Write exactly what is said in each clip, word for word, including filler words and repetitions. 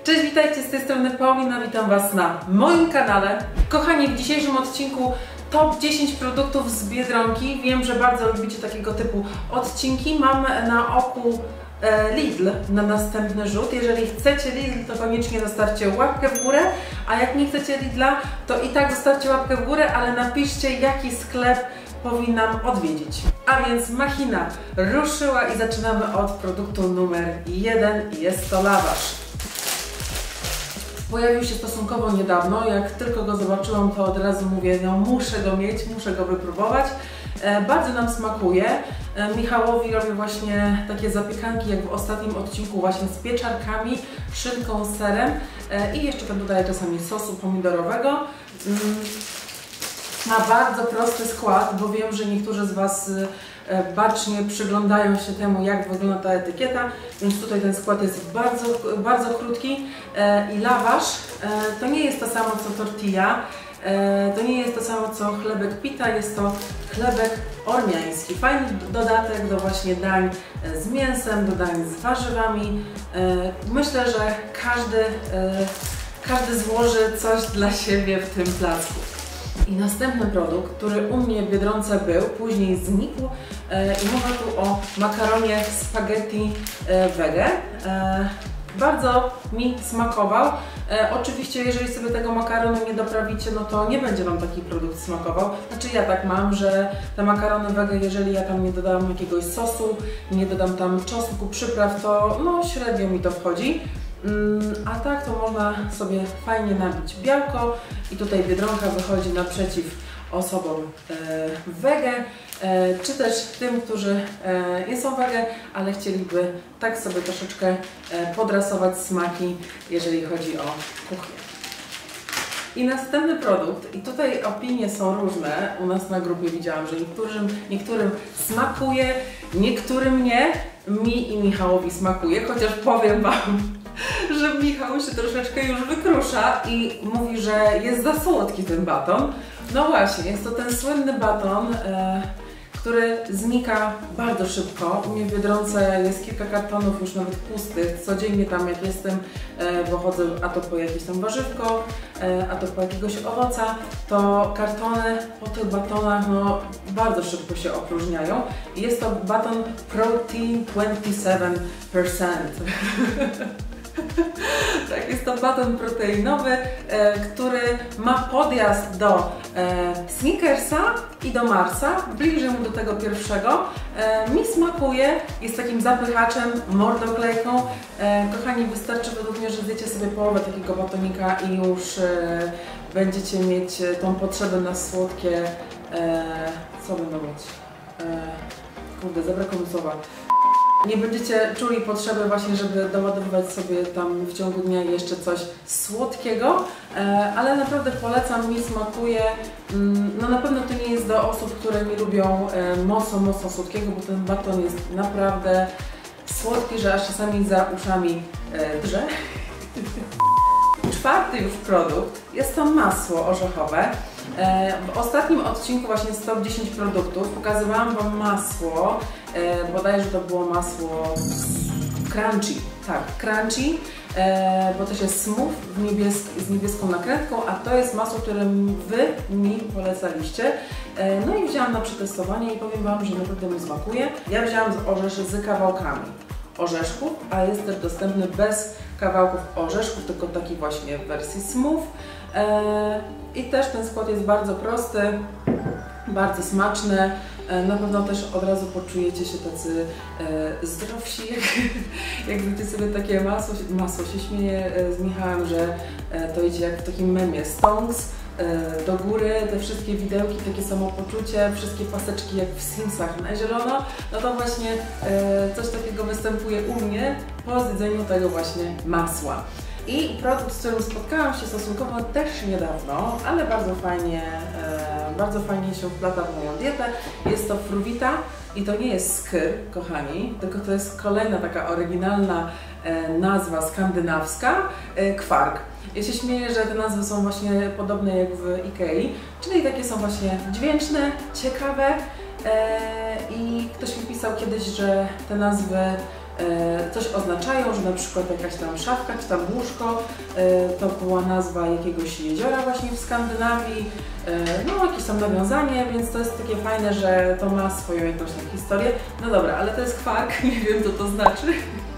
Cześć, witajcie, z tej strony Paulina, witam Was na moim kanale. Kochani, w dzisiejszym odcinku top dziesięć produktów z Biedronki. Wiem, że bardzo lubicie takiego typu odcinki. Mam na oku e, Lidl na następny rzut. Jeżeli chcecie Lidl, to koniecznie zostawcie łapkę w górę, a jak nie chcecie Lidla, to i tak zostawcie łapkę w górę, ale napiszcie, jaki sklep powinnam odwiedzić. A więc machina ruszyła i zaczynamy od produktu numer jeden. Jest to lawasz. Pojawił się stosunkowo niedawno. Jak tylko go zobaczyłam, to od razu mówię, no muszę go mieć, muszę go wypróbować. E, bardzo nam smakuje. E, Michałowi robię właśnie takie zapiekanki, jak w ostatnim odcinku, właśnie z pieczarkami, szynką, serem e, i jeszcze tam dodaję czasami sosu pomidorowego. Mm. Ma bardzo prosty skład, bo wiem, że niektórzy z Was bacznie przyglądają się temu, jak wygląda ta etykieta, więc tutaj ten skład jest bardzo, bardzo krótki i lawasz to nie jest to samo co tortilla, to nie jest to samo co chlebek pita, jest to chlebek ormiański. Fajny dodatek do właśnie dań z mięsem, do dań z warzywami. Myślę, że każdy, każdy złoży coś dla siebie w tym placku. I następny produkt, który u mnie w Biedronce był, później znikł e, i mowa tu o makaronie spaghetti e, vege. E, bardzo mi smakował. E, oczywiście, jeżeli sobie tego makaronu nie doprawicie, no to nie będzie Wam taki produkt smakował. Znaczy ja tak mam, że te makarony wege, jeżeli ja tam nie dodam jakiegoś sosu, nie dodam tam czosnku, przypraw, to no średnio mi to wchodzi. A tak to można sobie fajnie nabić białko i tutaj Biedronka wychodzi naprzeciw osobom e, wege, e, czy też tym, którzy e, nie są wege, ale chcieliby tak sobie troszeczkę e, podrasować smaki, jeżeli chodzi o kuchnię. I następny produkt, i tutaj opinie są różne, u nas na grupie widziałam, że niektórym, niektórym smakuje, niektórym nie, mi i Michałowi smakuje, chociaż powiem Wam, że Michał się troszeczkę już wykrusza i mówi, że jest za słodki ten baton. No właśnie, jest to ten słynny baton, e, który znika bardzo szybko. U mnie w Biedronce jest kilka kartonów już nawet pustych. Codziennie tam jak jestem, e, bo chodzę a to po jakieś tam warzywko, e, a to po jakiegoś owoca, to kartony po tych batonach no, bardzo szybko się opróżniają. Jest to baton Protein dwadzieścia siedem procent. Tak, jest to baton proteinowy, e, który ma podjazd do e, Snickersa i do Marsa. Bliżej mu do tego pierwszego. E, mi smakuje, jest takim zapychaczem, mordoklejką. E, kochani, wystarczy według mnie, że zjecie sobie połowę takiego batonika i już e, będziecie mieć tą potrzebę na słodkie. E, co będą mieć? E, kurde, zabrakło mi słowa. Nie będziecie czuli potrzeby właśnie, żeby doładowywać sobie tam w ciągu dnia jeszcze coś słodkiego, ale naprawdę polecam, mi smakuje. No na pewno to nie jest do osób, które nie lubią mocno, mocno słodkiego, bo ten baton jest naprawdę słodki, że aż czasami za uszami drze. Czwarty już produkt jest to masło orzechowe. W ostatnim odcinku właśnie z top dziesięć produktów pokazywałam Wam masło, bodajże to było masło crunchy, tak, crunchy, bo też jest smooth niebiesk z niebieską nakrętką, a to jest masło, które Wy mi polecaliście. No i wzięłam na przetestowanie i powiem Wam, że naprawdę mi smakuje. Ja wzięłam z orzeszy z kawałkami orzeszków, a jest też dostępny bez kawałków orzeszków, tylko taki właśnie w wersji smooth. I też ten skład jest bardzo prosty, bardzo smaczny. Na pewno też od razu poczujecie się tacy e, zdrowsi, jak, jak zjecie sobie takie masło. Masło się śmieje z Michałem, że e, to idzie jak w takim memie Stonks e, do góry, te wszystkie widełki, takie samopoczucie, wszystkie paseczki jak w Simsach na zielono. No to właśnie e, coś takiego występuje u mnie po zjedzeniu tego właśnie masła. I produkt, z którym spotkałam się stosunkowo też niedawno, ale bardzo fajnie, e, bardzo fajnie się wplata w moją dietę. Jest to Fruwita i to nie jest skyr, kochani, tylko to jest kolejna taka oryginalna e, nazwa skandynawska, e, kwark. Ja się śmieję, że te nazwy są właśnie podobne jak w Ikei, czyli takie są właśnie dźwięczne, ciekawe e, i ktoś mi pisał kiedyś, że te nazwy coś oznaczają, że na przykład jakaś tam szafka czy tam łóżko to była nazwa jakiegoś jeziora właśnie w Skandynawii, no jakieś tam nawiązanie, więc to jest takie fajne, że to ma swoją jakąś tam historię. No dobra, ale to jest kwark, nie wiem co to znaczy.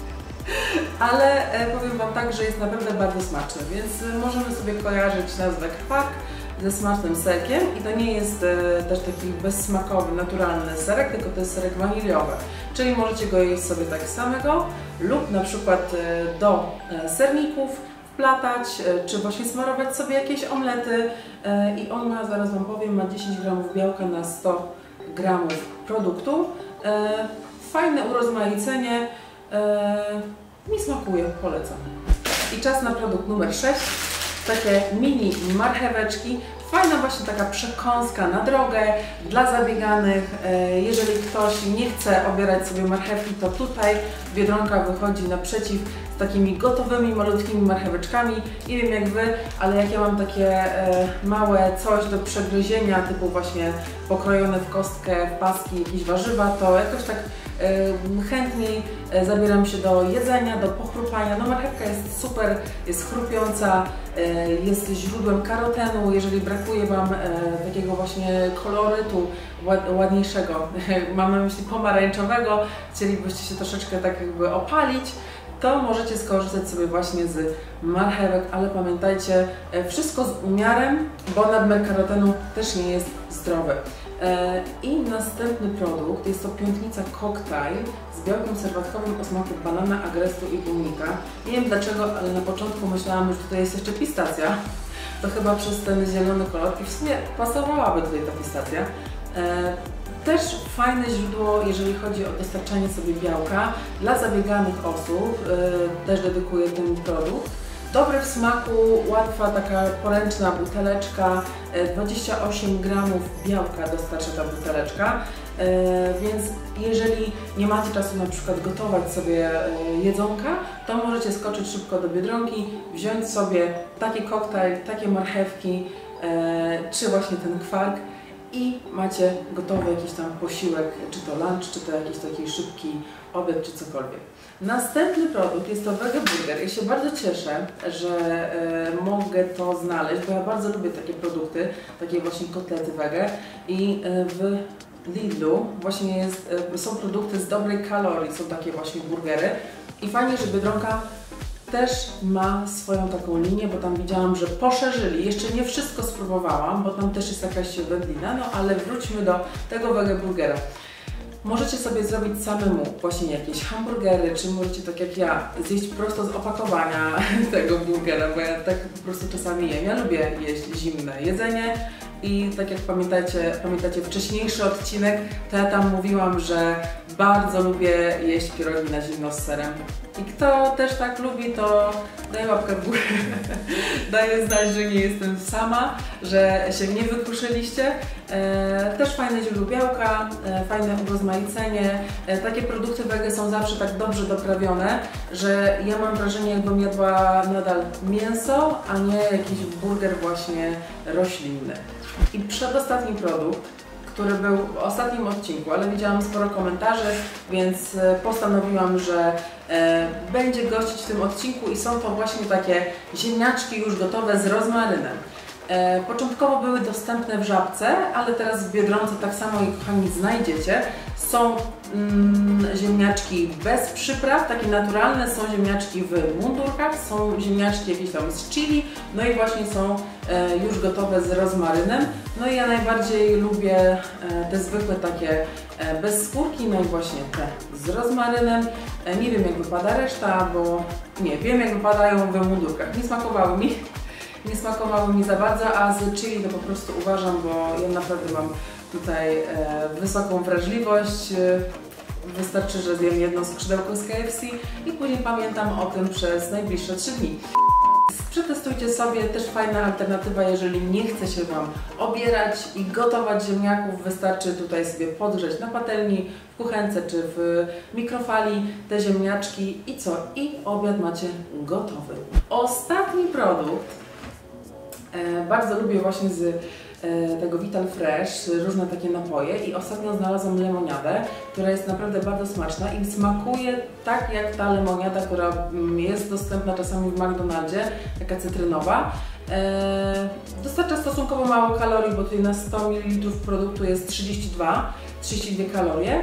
Ale powiem Wam tak, że jest naprawdę bardzo smaczny, więc możemy sobie kojarzyć nazwę kwark ze smacznym serkiem i to nie jest e, też taki bezsmakowy, naturalny serek, tylko to jest serek waniliowy. Czyli możecie go jeść sobie tak samego lub na przykład e, do e, serników wplatać, e, czy właśnie smarować sobie jakieś omlety e, i on ma, zaraz Wam powiem, ma dziesięć gramów białka na sto gramów produktu. E, fajne urozmaicenie, e, mi smakuje, polecam. I czas na produkt numer sześć. Takie mini marcheweczki, fajna właśnie taka przekąska na drogę dla zabieganych. Jeżeli ktoś nie chce obierać sobie marchewki, to tutaj Biedronka wychodzi naprzeciw z takimi gotowymi, malutkimi marcheweczkami. Nie wiem jak Wy, ale jak ja mam takie małe coś do przegryzienia, typu właśnie pokrojone w kostkę, w paski jakieś warzywa, to jakoś tak chętniej zabieram się do jedzenia, do pochrupania. No marchewka jest super, jest chrupiąca, jest źródłem karotenu. Jeżeli brakuje Wam takiego właśnie kolorytu ładniejszego, mam na myśli pomarańczowego, chcielibyście się troszeczkę tak jakby opalić, to możecie skorzystać sobie właśnie z marchewek, ale pamiętajcie, wszystko z umiarem, bo nadmiar karotenu też nie jest zdrowy. I następny produkt jest to piątnica koktajl z białkiem serwatkowym o smaku banana, agrestu i błonnika. Nie wiem dlaczego, ale na początku myślałam, że tutaj jest jeszcze pistacja. To chyba przez ten zielony kolor i w sumie pasowałaby tutaj ta pistacja. Też fajne źródło, jeżeli chodzi o dostarczanie sobie białka dla zabieganych osób. Też dedykuję ten produkt. Dobry w smaku, łatwa, taka poręczna buteleczka, dwadzieścia osiem gramów białka dostarcza ta buteleczka, więc jeżeli nie macie czasu na przykład gotować sobie jedzonka, to możecie skoczyć szybko do Biedronki, wziąć sobie taki koktajl, takie marchewki, czy właśnie ten kwark i macie gotowy jakiś tam posiłek, czy to lunch, czy to jakiś taki szybki obiad, czy cokolwiek. Następny produkt jest to Wege Burger. Ja się bardzo cieszę, że e, mogę to znaleźć, bo ja bardzo lubię takie produkty, takie właśnie kotlety wege i e, w Lidlu właśnie jest, e, są produkty z dobrej kalorii, są takie właśnie burgery i fajnie, że Biedronka też ma swoją taką linię, bo tam widziałam, że poszerzyli. Jeszcze nie wszystko spróbowałam, bo tam też jest jakaś wędlina, no ale wróćmy do tego Wege Burgera. Możecie sobie zrobić samemu właśnie jakieś hamburgery, czy możecie tak jak ja zjeść prosto z opakowania tego burgera, bo ja tak po prostu czasami jem. Ja lubię jeść zimne jedzenie i tak jak pamiętacie, pamiętacie wcześniejszy odcinek, to ja tam mówiłam, że bardzo lubię jeść pierogi na zimno z serem. I kto też tak lubi, to daje łapkę w górę. Daję znać, że nie jestem sama, że się nie wykruszyliście. E, też fajne źródło białka, e, fajne urozmaicenie. E, takie produkty wege są zawsze tak dobrze doprawione, że ja mam wrażenie, jakbym jadła nadal mięso, a nie jakiś burger właśnie roślinny. I przedostatni produkt, który był w ostatnim odcinku, ale widziałam sporo komentarzy, więc postanowiłam, że e, będzie gościć w tym odcinku i są to właśnie takie ziemniaczki już gotowe z rozmarynem. E, początkowo były dostępne w Żabce, ale teraz w Biedronce tak samo je, kochani, znajdziecie. Są mm, ziemniaczki bez przypraw, takie naturalne, są ziemniaczki w mundurkach, są ziemniaczki jakieś tam z chili, no i właśnie są e, już gotowe z rozmarynem. No i ja najbardziej lubię e, te zwykłe takie e, bez skórki, no i właśnie te z rozmarynem. E, nie wiem jak wypada reszta, bo nie wiem jak wypadają w mundurkach, nie smakowały mi. Nie smakowały mi za bardzo, a z chili to po prostu uważam, bo ja naprawdę mam tutaj e, wysoką wrażliwość. E, wystarczy, że zjem jedno skrzydełko z K F C i później pamiętam o tym przez najbliższe trzy dni. Przetestujcie sobie, też fajna alternatywa, jeżeli nie chce się Wam obierać i gotować ziemniaków, wystarczy tutaj sobie podgrzeć na patelni, w kuchence czy w mikrofali te ziemniaczki i co? I obiad macie gotowy. Ostatni produkt. E, bardzo lubię właśnie z tego Vital Fresh, różne takie napoje i ostatnio znalazłam lemoniadę, która jest naprawdę bardzo smaczna i smakuje tak jak ta lemoniada, która jest dostępna czasami w McDonaldzie, taka cytrynowa. Dostarcza stosunkowo mało kalorii, bo tutaj na sto mililitrów produktu jest trzydzieści dwa, trzydzieści dwie kalorie.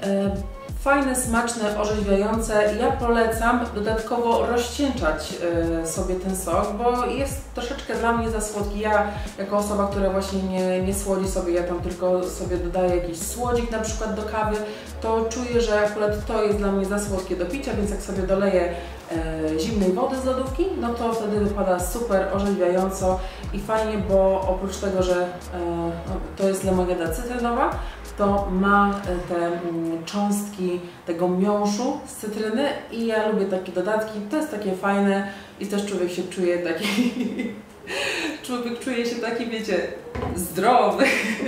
Fajne, smaczne, orzeźwiające. Ja polecam dodatkowo rozcieńczać y, sobie ten sok, bo jest troszeczkę dla mnie za słodki. Ja jako osoba, która właśnie nie, nie słodzi sobie, ja tam tylko sobie dodaję jakiś słodzik na przykład do kawy, to czuję, że akurat to jest dla mnie za słodkie do picia, więc jak sobie doleję y, zimnej wody z lodówki, no to wtedy wypada super orzeźwiająco i fajnie, bo oprócz tego, że y, no, to jest lemoniada cytrynowa, to ma te cząstki tego miąższu z cytryny i ja lubię takie dodatki, to jest takie fajne i też człowiek się czuje taki, człowiek czuje się taki, wiecie, zdrowy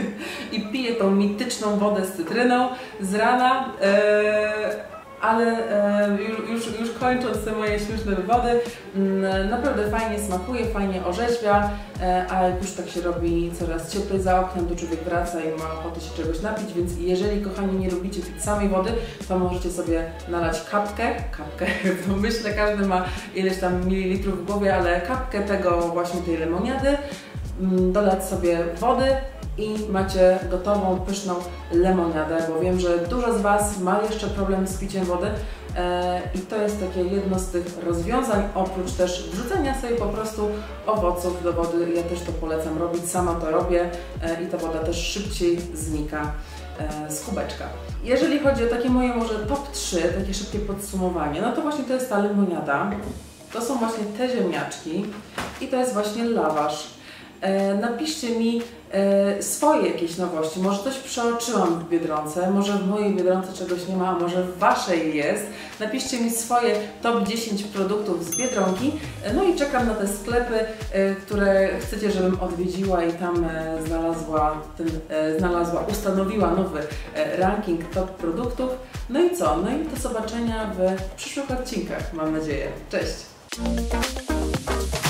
i pije tą mityczną wodę z cytryną z rana. Eee, ale e, już, już kończąc te moje śmieszne wywody, m, naprawdę fajnie smakuje, fajnie orzeźwia, e, a jak już tak się robi coraz cieplej za oknem, to człowiek wraca i ma ochotę się czegoś napić, więc jeżeli, kochani, nie lubicie pić samej wody, to możecie sobie nalać kapkę, kapkę, to myślę, każdy ma ileś tam mililitrów w głowie, ale kapkę tego właśnie tej lemoniady, m, dodać sobie wody, i macie gotową, pyszną lemoniadę, bo wiem, że dużo z Was ma jeszcze problem z piciem wody e, i to jest takie jedno z tych rozwiązań, oprócz też wrzucenia sobie po prostu owoców do wody. Ja też to polecam robić, sama to robię e, i ta woda też szybciej znika e, z kubeczka. Jeżeli chodzi o takie moje może top trzy, takie szybkie podsumowanie, no to właśnie to jest ta lemoniada, to są właśnie te ziemniaczki i to jest właśnie lawasz. E, napiszcie mi e, swoje jakieś nowości, może coś przeoczyłam w Biedronce, może w mojej Biedronce czegoś nie ma, a może w Waszej jest. Napiszcie mi swoje top dziesięć produktów z Biedronki, e, no i czekam na te sklepy, e, które chcecie, żebym odwiedziła i tam e, znalazła, ten, e, znalazła, ustanowiła nowy e, ranking top produktów. No i co? No i do zobaczenia w przyszłych odcinkach, mam nadzieję. Cześć!